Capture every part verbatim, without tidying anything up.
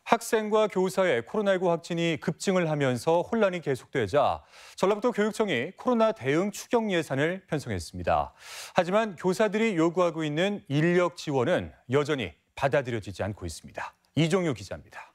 학생과 교사의 코로나십구 확진이 급증을 하면서 혼란이 계속되자 전라북도 교육청이 코로나 대응 추경 예산을 편성했습니다. 하지만 교사들이 요구하고 있는 인력 지원은 여전히 받아들여지지 않고 있습니다. 이종유 기자입니다.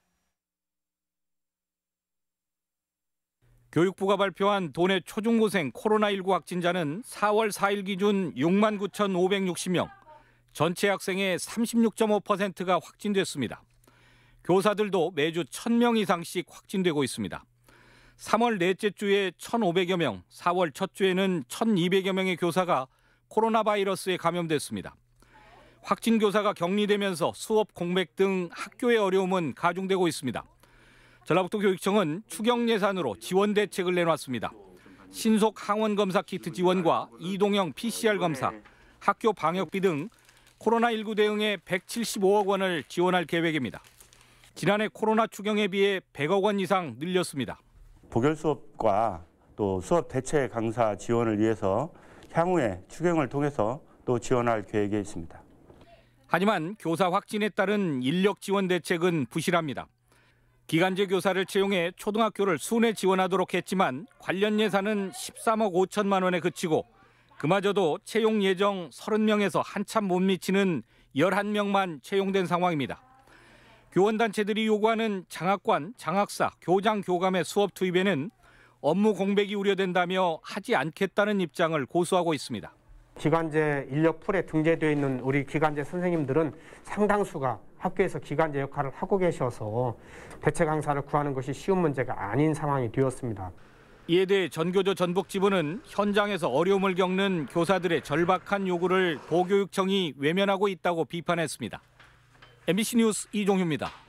교육부가 발표한 도내 초중고생 코로나십구 확진자는 사월 사일 기준 육만 구천오백육십 명, 전체 학생의 삼십육 점 오 퍼센트가 확진됐습니다. 교사들도 매주 천 명 이상씩 확진되고 있습니다. 삼월 넷째 주에 천오백여 명, 사월 첫 주에는 천이백여 명의 교사가 코로나 바이러스에 감염됐습니다. 확진 교사가 격리되면서 수업 공백 등 학교의 어려움은 가중되고 있습니다. 전라북도 교육청은 추경 예산으로 지원 대책을 내놨습니다. 신속 항원 검사 키트 지원과 이동형 피씨알 검사, 학교 방역비 등 코로나십구 대응에 백칠십오억 원을 지원할 계획입니다. 지난해 코로나 추경에 비해 백억 원 이상 늘렸습니다. 보결 수업과 또 수업 대체 강사 지원을 위해서 향후에 추경을 통해서 또 지원할 계획에 있습니다. 하지만 교사 확진에 따른 인력 지원 대책은 부실합니다. 기간제 교사를 채용해 초등학교를 순회 지원하도록 했지만 관련 예산은 십삼억 오천만 원에 그치고 그마저도 채용 예정 서른 명에서 한참 못 미치는 열한 명만 채용된 상황입니다. 교원단체들이 요구하는 장학관, 장학사, 교장, 교감의 수업 투입에는 업무 공백이 우려된다며 하지 않겠다는 입장을 고수하고 있습니다. 기간제 인력 풀에 등재되어 있는 우리 기간제 선생님들은 상당수가 학교에서 기간제 역할을 하고 계셔서 대체 강사를 구하는 것이 쉬운 문제가 아닌 상황이 되었습니다. 이에 대해 전교조 전북지부는 현장에서 어려움을 겪는 교사들의 절박한 요구를 도교육청이 외면하고 있다고 비판했습니다. 엠비씨 뉴스 이종유입니다.